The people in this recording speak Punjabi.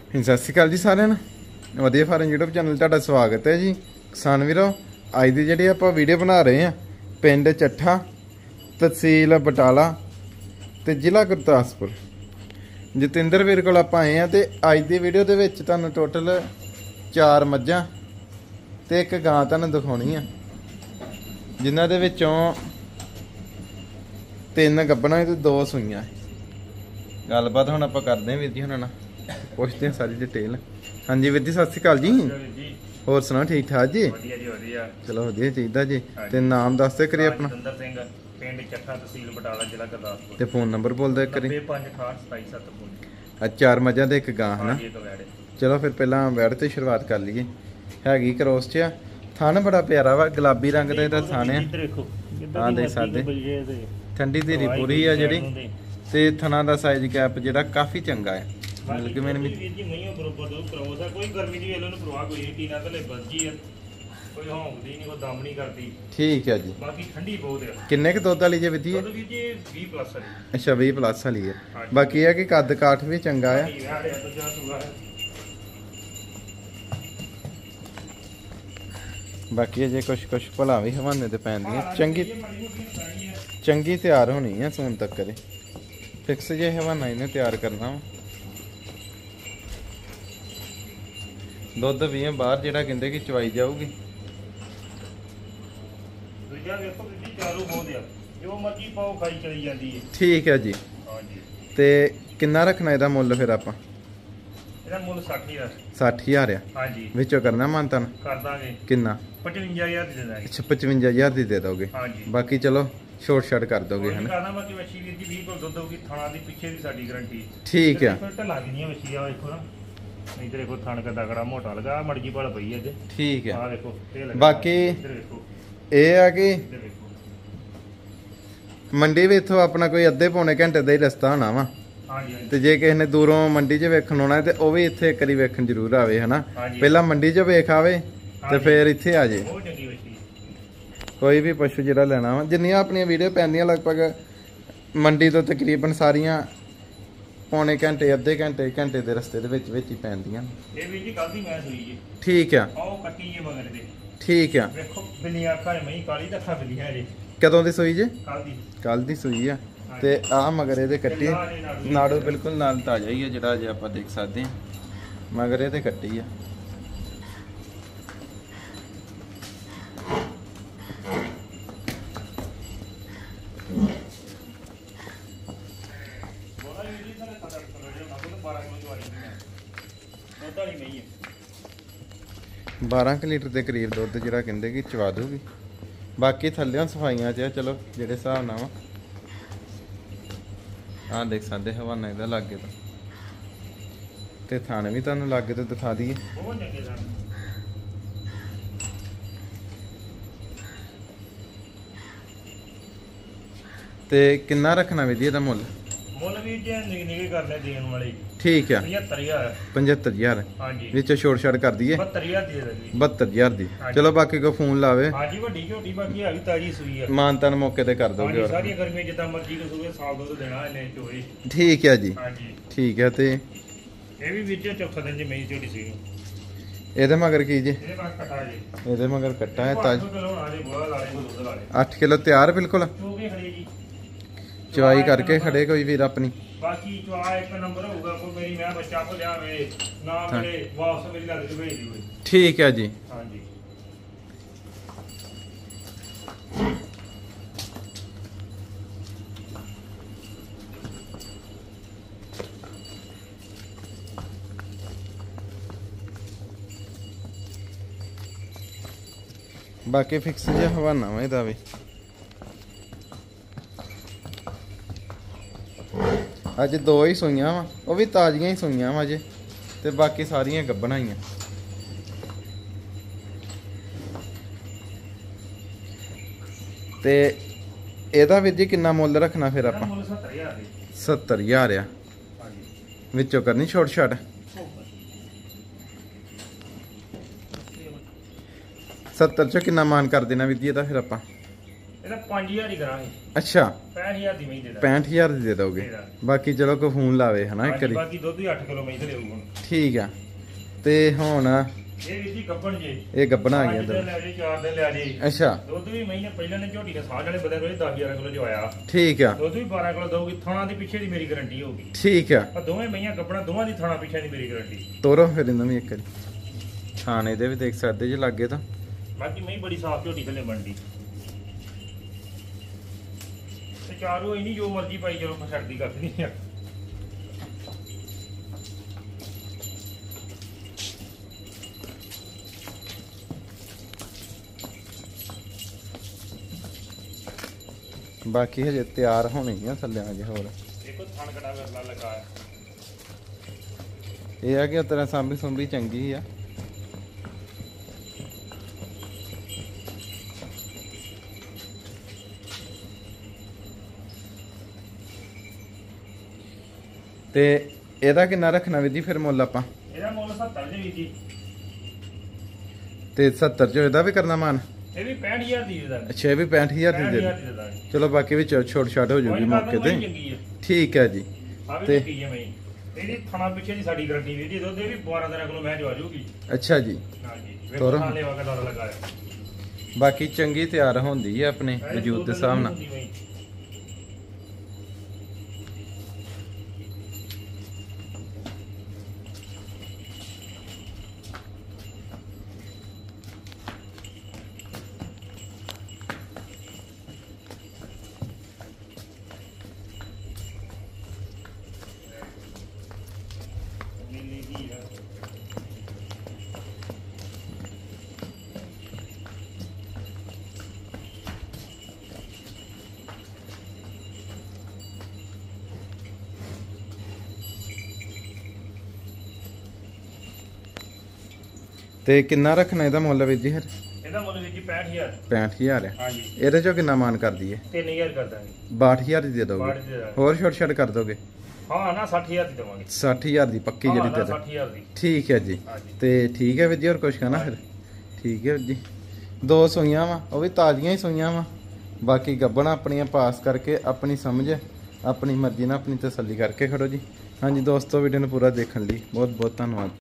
ਸਤਿ ਸ਼੍ਰੀ ਅਕਾਲ ਜੀ ਸਾਰਿਆਂ ਨੂੰ। ਵਧੀਆ ਫਾਰਮ YouTube ਚੈਨਲ ਤੁਹਾਡਾ ਸਵਾਗਤ ਹੈ ਜੀ। ਕਿਸਾਨ ਵੀਰੋ, ਅੱਜ ਦੀ ਜਿਹੜੀ ਆਪਾਂ ਵੀਡੀਓ ਬਣਾ ਰਹੇ ਹਾਂ ਪਿੰਡ ਚੱਠਾ, ਤਹਿਸੀਲ ਬਟਾਲਾ ਤੇ ਜ਼ਿਲ੍ਹਾ ਗੁਰਦਾਸਪੁਰ, ਜਤਿੰਦਰ ਵੀਰ ਕੋਲ ਆਪਾਂ ਆਏ ਆ। ਤੇ ਅੱਜ ਦੀ ਵੀਡੀਓ ਦੇ ਵਿੱਚ ਤੁਹਾਨੂੰ ਟੋਟਲ 4 ਮੱਝਾਂ ਤੇ ਇੱਕ ਗਾਂ ਤੁਹਾਨੂੰ ਦਿਖਾਉਣੀ ਆ, ਜਿਨ੍ਹਾਂ ਦੇ ਵਿੱਚੋਂ 3 ਗੱਭਣਾਂ ਤੇ 2 ਸੂਈਆਂ। ਗੱਲਬਾਤ ਹੁਣ ਆਪਾਂ ਕਰਦੇ ਹਾਂ ਵੀਰ ਜੀ ਹੁਣਾਂ ਨਾਲ, ਪੁੱਛਦੇ ਹਾਂ ਸਾਰੀ ਡਿਟੇਲ। ਹਾਂਜੀ ਵੀਰ ਜੀ, ਸਤਿ ਸ਼੍ਰੀ ਅਕਾਲ ਜੀ। ਹੋਰ ਸੁਣਾਓ, ਠੀਕ ਠਾਕ ਜੀ? ਵਧੀਆ ਜੀ ਵਧੀਆ। ਚਲੋ ਵਧੀਆ ਚਾਹੀਦਾ ਜੀ। ਤੇ ਨਾਮ ਦੱਸ ਦੇ ਕਰੀ ਆਪਣਾ। ਜਤਿੰਦਰ ਸਿੰਘ, ਪਿੰਡ ਚੱਠਾ, ਤਹਿਸੀਲ ਬਟਾਲਾ, ਜ਼ਿਲ੍ਹਾ ਗੁਰਦਾਸਪੁਰ। ਤੇ ਫੋਨ ਨੰਬਰ ਬੋਲ ਦੇ ਕਰੀ। 95682777 ਅੱਜ 4 ਮੱਝਾਂ ਤੇ ਇੱਕ ਗਾਂ ਹਨਾ। ਚਲੋ ਫਿਰ ਪਹਿਲਾਂ ਵੈੜ ਤੇ ਸ਼ੁਰੂਆਤ ਕਰ ਲਈਏ। ਹੈਗੀ ਕਰੋਸ ਚ ਆ, ਥਣ ਬੜਾ ਪਿਆਰਾ ਵਾ, ਗੁਲਾਬੀ ਰੰਗ ਦਾ ਇਹਦਾ ਥਣ ਆ। ਹਾਂ ਦੇਖ ਸਕਦੇ, ਠੰਡੀ ਧੀਰੀ ਪੂਰੀ ਆ ਜਿਹੜੀ, ਤੇ ਥਣਾ ਦਾ ਸਾਈਜ਼ ਗੈਪ ਜਿਹੜਾ ਕਾਫੀ ਚੰਗਾ ਹੈ। ਮਤਲਬ ਕਿ ਮੈਨੂੰ ਕੋਈ ਗਰਮੀ ਦੀ ਵੇਲੇ ਨੂੰ ਪ੍ਰਵਾਹ ਕੋਈ ਨਹੀਂ, ਟੀਨਾ ਥੱਲੇ ਵੱਜੀ ਆ, ਕੋਈ ਹੌਂਕਦੀ ਨਹੀਂ, ਕੋਈ ਦਮ ਨਹੀਂ ਕਰਦੀ। ਠੀਕ ਹੈ ਜੀ। ਬਾਕੀ ਠੰਡੀ ਬਹੁਤ ਆ। ਕਿੰਨੇ ਕ ਦੁੱਧ ਵਾਲੀ ਜੇ ਵਿੱਧੀ ਹੈ? 20+ ਵਾਲੀ। ਅੱਛਾ 20+ ਵਾਲੀ ਹੈ। ਬਾਕੀ ਇਹ ਕਿ ਕੱਦ ਕਾਠ ਵੀ ਚੰਗਾ ਆ। ਬਾਕੀ ਅਜੇ ਕੁਛ ਭਲਾ ਵੀ ਹਵਾਨੇ ਤੇ ਪੈਂਦੀਆਂ। ਚੰਗੀ ਤਿਆਰ ਹੋਣੀ ਆ ਸੂਣ ਤੱਕ ਕਰੇ। ਫਿਕਸ ਜੇ ਹਵਾਨਾ ਇਹਨੇ ਤਿਆਰ ਕਰਨਾ ਵਾ। ਦੁੱਧ ਵੀ ਬਾਹਰ ਜਿਹੜਾ ਕਹਿੰਦੇ ਕਿ ਚਵਾਈ ਜਾਊਗੀ। ਠੀਕ ਹੈ ਜੀ। ਤੇ ਕਿੰਨਾ ਰੱਖਣਾ ਇਹਦਾ ਮੁੱਲ ਫਿਰ ਆਪਾਂ? ਇਹਦਾ ਮੁੱਲ 60,000। 60,000 ਆ? ਹਾਂਜੀ। ਵਿੱਚੋਂ ਕਰਨਾ ਮਾਨਤਾਨ? ਕਰ ਦਾਂਗੇ। ਕਿੰਨਾ? 55,000 ਦੀ ਦੇ ਦਾਂਗੇ। ਅੱਛਾ 55,000 ਦੀ ਦੇ ਦੋਗੇ? ਹਾਂਜੀ। ਬਾਕੀ ਚਲੋ ਛੋਟ ਛਾਟ ਕਰ ਦੋਗੇ ਹਨਾ। ਕਰਨਾ ਬਾਕੀ ਮੱਛੀ ਵੀਰ ਜੀ 20 ਦੁੱਧ ਹੋਊਗੀ, ਥਾਣਾ ਦੀ ਪਿੱਛੇ ਦੀ ਸਾਡੀ ਗਾਰੰਟੀ। ਠੀਕ ਆ। ਫਿਰ ਢਲਾ ਗਈਆਂ ਮੱਛੀ ਆ ਦੇਖੋ ਨਾ, ਨਹੀਂ ਤੇ ਦੇਖੋ ਥਣ ਕਦਾ ਕੜਾ ਮੋਟਾ ਲਗਾ, ਮਰਜੀ ਭਲ ਪਈ ਅੱਜ। ਠੀਕ ਆ। ਆ ਦੇਖੋ ਬਾਕੀ ਇਹ ਆ ਕਿ ਮੰਡੀ ਵੀ ਇੱਥੋਂ ਆਪਣਾ ਕੋਈ ਅੱਧੇ ਪੌਣੇ ਘੰਟੇ ਦਾ ਹੀ ਰਸਤਾ ਹੋਣਾ ਵਾ। ਤੇ ਜੇ ਕਿਸੇ ਨੇ ਦੂਰੋਂ ਮੰਡੀ 'ਚ ਵੇਖਣ ਆਉਣਾ ਤੇ ਉਹ ਵੀ ਇੱਥੇ ਇੱਕ ਵਾਰੀ ਵੇਖਣ ਜ਼ਰੂਰ ਆਵੇ ਹਨਾ। ਪਹਿਲਾਂ ਮੰਡੀ 'ਚ ਵੇਖ ਆਵੇ ਤੇ ਫਿਰ ਇੱਥੇ ਆ ਜੇ। ਕੋਈ ਵੀ ਪਸ਼ੂ ਜਿਹੜਾ ਲੈਣਾ ਵਾ, ਜਿੰਨੀਆਂ ਆਪਣੀਆਂ ਵੀਡੀਓ ਪੈਂਦੀਆਂ ਲਗਭਗ ਮੰਡੀ ਤੋਂ ਤਕਰੀਬਨ ਸਾਰੀਆਂ ਪੌਣੇ ਘੰਟੇ, ਅੱਧੇ ਘੰਟੇ ਦੇ ਰਸਤੇ ਦੇ ਵਿੱਚ ਹੀ ਪੈਂਦੀਆਂ। ਇਹ ਵੀ ਜੀ ਕੱਲ ਦੀ ਮੈਂ ਸੂਈ ਜੀ। ਠੀਕ ਆ। ਉਹ ਕੱਟੀ ਜੇ ਮਗਰ ਦੇ। ਠੀਕ ਆ। ਵੇਖੋ ਬਿੱਲੀਆਂ ਅੱਖਾਂ ਮਹੀਂ ਕਾਲੀ ਤਾਂ ਅੱਖਾਂ ਬਿੱਲੀਆਂ ਜੇ। ਕਦੋਂ ਦੀ ਸੂਈ ਜੇ? ਕੱਲ ਦੀ ਸੂਈ ਆ। ਤੇ ਆ ਮਗਰ ਇਹਦੇ ਕੱਟੀ ਨਾੜੂ ਬਿਲਕੁਲ ਨਾਲ ਤਾਜ਼ਾ ਹੀ ਆ, ਜਿਹੜਾ ਅਜੇ ਆਪਾਂ ਦੇਖ ਸਕਦੇ ਆ। ਮਗਰ ਇਹਦੇ ਕੱਟੀ ਆ। ਨਹੀਂ 12 ਲੀਟਰ ਦੇ ਕਰੀਬ ਦੁੱਧ ਜਿਹੜਾ ਕਹਿੰਦੇ ਕਿ ਚਵਾ ਦੂਗੀ। ਬਾਕੀ ਥੱਲਿਓਂ ਸਫਾਈਆਂ 'ਚ ਚਲੋ ਜਿਹੜੇ ਹਿਸਾਬ ਨਾਲ ਵਾ। ਆਹ ਦੇਖ ਸਕਦੇ ਹਵਾਨਾ ਇਹਦਾ ਲਾਗੇ ਤੋਂ, ਤੇ ਥਾਣੇ ਵੀ ਤੁਹਾਨੂੰ ਲਾਗੇ ਤੋਂ ਦਿਖਾ ਦਈਏ। ਤੇ ਕਿੰਨਾ ਰੱਖਣਾ ਵੀ ਜੀ ਇਹਦਾ ਮੁੱਲ? ਮੁੱਲ ਵੀ ਜੇ ਨਿਗੇ ਕਰਨੇ ਦੇਣ ਵਾਲੇ। ਠੀਕ ਆ। 75,000। 75,000। ਹਾਂਜੀ। ਵਿੱਚੋਂ ਛੋਟ ਛਾਟ ਕਰ ਦਈਏ। 72,000 ਦੀ ਦੇ ਦਾਂਗੇ। 72,000 ਦੀ। ਚਲੋ ਬਾਕੀ ਕੋ ਫੋਨ ਲਾਵੇ। ਹਾਂਜੀ ਵੱਡੀ ਝੋਟੀ ਬਾਕੀ ਆ ਵੀ ਤਾਜੀ ਸੂਈ ਆ। ਮਾਨਤਾਨ ਮੌਕੇ ਤੇ ਕਰ ਦੋਗੇ। ਹਾਂਜੀ ਸਾਰੀਆਂ ਗਰਮੀਆਂ ਜਿੱਦਾਂ ਮਰਜ਼ੀ ਕੋ ਸੂਏ, ਸਾਲ ਦੁੱਧ ਦੇਣਾ ਇਹਨੇ ਚੋਏ। ਠੀਕ ਹੈ ਜੀ। ਹਾਂਜੀ ਠੀਕ ਹੈ। ਤੇ ਇਹ ਵੀ ਵਿੱਚ ਚੌਥਾ ਦਿਨ ਜੇ ਮੇਰੀ ਝੋਟੀ ਸੀ। ਇਹਦੇ ਮਗਰ ਕੀ ਜੀ? ਇਹਦੇ ਮਗਰ ਕੱਟਾ ਜੀ। ਇਹਦੇ ਮਗਰ ਕੱਟਾ ਹੈ ਤਾਜ। 8 ਕਿਲੋ ਤਿਆਰ ਬਿਲਕੁਲ। ਚੋਗੇ ਖੜੇ ਜੀ। ਚਵਾਈ ਕਰਕੇ ਖੜੇ ਕੋਈ ਵੀਰ ਆਪਣੀ। ਬਾਕੀ ਚਵਾ ਇੱਕ ਨੰਬਰ ਹੋਊਗਾ, ਕੋਈ ਮੇਰੀ ਮੈਂ ਬੱਚਾ ਕੋ ਲਿਆਵੇ ਨਾ ਮਿਲੇ ਵਾਪਸ ਮੇਰੀ ਲੱਗ ਕੇ ਭੇਜ ਦਿਓ। ਠੀਕ ਹੈ ਜੀ। ਹਾਂਜੀ। ਬਾਕੀ ਫਿਕਸ ਜਿਹਾ ਹਵਾਨਾ ਵਾ ਇਹਦਾ ਵੀ। ਅੱਜ 2 ਹੀ ਸੂਈਆਂ ਵਾ, ਉਹ ਵੀ ਤਾਜ਼ੀਆਂ ਹੀ ਸੂਈਆਂ ਵਾ ਅਜੇ, ਤੇ ਬਾਕੀ ਸਾਰੀਆਂ ਗੱਭਣਾਂ ਹੀ ਆ। ਤੇ ਇਹਦਾ ਵੀਰ ਜੀ ਕਿੰਨਾ ਮੁੱਲ ਰੱਖਣਾ ਫਿਰ ਆਪਾਂ? 70,000 ਆ। ਵਿੱਚੋਂ ਕਰਨੀ ਛੋਟ ਛਾਟ? 70 ਚੋਂ ਕਿੰਨਾ ਮਾਨ ਕਰ ਦੇਣਾ ਵੀਰ ਜੀ ਇਹਦਾ ਫਿਰ ਆਪਾਂ? ਇਹਦਾ 5000 ਹੀ ਕਰਾਂਗੇ। ਅੱਛਾ 65000 ਦੀ ਮੈਂ ਦੇ ਦਾਂ। 65000 ਦੀ ਦੇ ਦੋਗੇ। ਬਾਕੀ ਚਲੋ ਕੋਈ ਫੋਨ ਲਾਵੇ ਹਨਾ ਇੱਕ ਵਾਰੀ। ਬਾਕੀ ਦੁੱਧ ਵੀ 8 ਕਿਲੋ ਮੈਂ ਦੇ ਦੇਊਗਾ। ਠੀਕ ਆ। ਤੇ ਹੁਣ ਇਹ ਵੀ ਜੀ ਗੱਬਣ ਜੇ। ਇਹ ਗੱਬਣਾ ਆ ਗਿਆ ਇੱਧਰ ਲੈ ਜੇ 4 ਦਿਨ ਲੈ ਜੇ। ਅੱਛਾ ਦੁੱਧ ਵੀ ਮਹੀਨੇ ਪਹਿਲਾਂ ਨੇ ਝੋਟੀ ਦੇ ਸਾਹ ਵਾਲੇ ਬਦੇ ਕੋਲ 10-11 ਕਿਲੋ ਜੋ ਆਇਆ। ਠੀਕ ਆ। ਦੁੱਧ ਵੀ 12 ਕਿਲੋ ਦਊਗੀ। ਥਾਣਾ ਦੀ ਪਿੱਛੇ ਦੀ ਮੇਰੀ ਗਾਰੰਟੀ ਹੋਊਗੀ। ਠੀਕ ਆ। ਆ ਦੋਵੇਂ ਮਈਆਂ ਗੱਬਣਾ ਦੋਵਾਂ ਦੀ ਥਾਣਾ ਪਿੱਛੇ ਦੀ ਮੇਰੀ ਗਾਰੰਟੀ। ਤੋਰੋ ਫਿਰ ਇਹਨਾਂ ਵੀ ਇੱਕ ਵਾਰੀ। ਥਾਣੇ ਦੇ ਵੀ ਦੇਖ ਸਕਦੇ ਜੇ ਲੱਗੇ ਤਾਂ। ਬਾਕੀ ਮਈ ਬੜੀ ਸਾਫ ਝੋਟੀ ਥੱਲੇ ਬਣਦੀ। ਤੇ ਚਾਰੂ ਹੀ ਨਹੀਂ ਜੋ ਮਰਜ਼ੀ ਪਾਈ ਚਲੋ ਮੈਂ ਛੱਡਦੀ ਕੱਖ ਨਹੀਂ ਆ। ਬਾਕੀ ਹਜੇ ਤਿਆਰ ਹੋਣਗੀਆਂ ਥੱਲੇ ਆ ਜੇ ਹੋਰ। ਦੇਖੋ ਥਣ ਕਟਾ ਵਰਲਾ ਲੱਗਾ ਹੈ। ਇਹ ਆ ਕਿ ਤੇਰਾ ਸਾਂਭੀ ਸੁੰਭੀ ਚੰਗੀ ਆ। ਤੇ ਇਹਦਾ ਕਿੰਨਾ ਰੱਖਣਾ ਵੀਰ ਜੀ ਫਿਰ ਮੁੱਲ ਆਪਾਂ? ਇਹਦਾ ਮੁੱਲ 70 ਦੇ ਵਿੱਚ। ਤੇ 70 ਚ ਇਹਦਾ ਵੀ ਕਰਨਾ ਮਾਨ? ਇਹ ਵੀ 65000 ਦੀ ਦੇ ਦਾਂਗੇ। ਅੱਛਾ ਇਹ ਵੀ 65000 ਦੀ ਦੇ ਦਾਂਗੇ। ਚਲੋ ਬਾਕੀ ਵਿੱਚ ਛੋਟ ਛਾਟ ਹੋ ਜਾਊਗੀ ਮੌਕੇ ਤੇ। ਠੀਕ ਹੈ ਜੀ। ਤੇ ਇਹਦੀ ਥਣਾ ਪਿੱਛੇ ਦੀ ਸਾਡੀ ਗਾਰੰਟੀ ਵੀ ਜੀ। ਦੁੱਧ ਇਹ ਵੀ 12-13 ਕਿਲੋ ਮੈਂ ਜੋ ਆ ਜਾਊਗੀ। ਅੱਛਾ ਜੀ। ਹਾਂਜੀ ਵੇਖੋ ਥਾਲੇ ਵਾਗਾ ਦਾਦਾ ਲਗਾਇਆ। ਬਾਕੀ ਚੰਗੀ ਤਿਆਰ ਹੁੰਦੀ ਹੈ ਆਪਣੇ ਵਜੂਦ ਦੇ ਹਿਸਾਬ ਨਾਲ। ਤੇ ਕਿੰਨਾ ਰੱਖਣਾ ਇਹਦਾ ਮੁੱਲ ਵੀਰ ਜੀ ਫਿਰ? ਇਹਦਾ ਮੁੱਲ ਵੀਰ ਜੀ 65000। 65000 ਹੈ। ਹਾਂਜੀ ਇਹਦੇ ਚੋਂ ਕਿੰਨਾ ਮਾਨ ਕਰ ਦਈਏ? 3000 ਕਰ ਦਾਂਗੇ। 62000 ਦੀ ਦੇ ਦੋਗੇ? ਹੋਰ ਛੋਟ ਛੱਡ ਕਰ ਦੋਗੇ? ਹਾਂ ਨਾ 60000 ਦੀ ਦਵਾਂਗੇ। 60000 ਦੀ ਪੱਕੀ ਜਿਹੜੀ ਦੇ ਦੋ। 60000 ਦੀ। ਠੀਕ ਹੈ ਜੀ। ਤੇ ਠੀਕ ਹੈ ਵੀਰ ਜੀ। ਹੋਰ ਕੁਛ ਕਹਿਣਾ ਫਿਰ? ਠੀਕ ਹੈ ਵੀਰ ਜੀ। 2 ਸੂਈਆਂ ਵਾ ਉਹ ਵੀ ਤਾਜ਼ੀਆਂ ਹੀ ਸੂਈਆਂ ਵਾ। ਬਾਕੀ ਗੱਬਣਾ ਆਪਣੀਆਂ ਪਾਸ ਕਰਕੇ ਆਪਣੀ ਸਮਝ ਆਪਣੀ ਮਰਜ਼ੀ ਨਾਲ ਆਪਣੀ ਤਸੱਲੀ ਕਰਕੇ ਖੜੋ ਜੀ। ਹਾਂਜੀ ਦੋਸਤੋ ਵੀਡੀਓ ਨੂੰ ਪੂਰਾ ਦੇਖਣ ਲਈ ਬਹੁਤ ਬਹੁਤ ਧੰਨਵਾਦ।